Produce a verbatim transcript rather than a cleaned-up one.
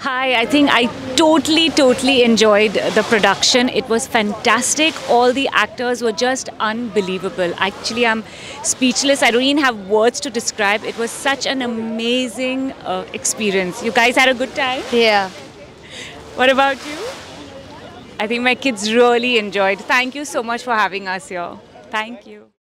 Hi, I think I totally, totally enjoyed the production. It was fantastic. All the actors were just unbelievable. Actually, I'm speechless. I don't even have words to describe. It was such an amazing uh, experience. You guys had a good time? Yeah. What about you? I think my kids really enjoyed. Thank you so much for having us here. Thank you.